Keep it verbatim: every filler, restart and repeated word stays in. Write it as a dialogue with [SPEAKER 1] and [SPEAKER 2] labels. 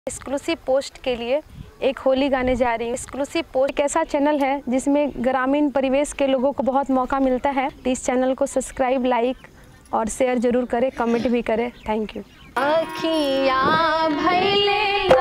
[SPEAKER 1] Exclusive post के लिए एक होली गाने जा रही हूँ। एक्सक्लूसिव पोस्ट एक ऐसा चैनल है जिसमें ग्रामीण परिवेश के लोगों को बहुत मौका मिलता है। तो इस चैनल को सब्सक्राइब, लाइक और शेयर जरूर करें, कमेंट भी करें। Thank you.
[SPEAKER 2] अखियाँ भइले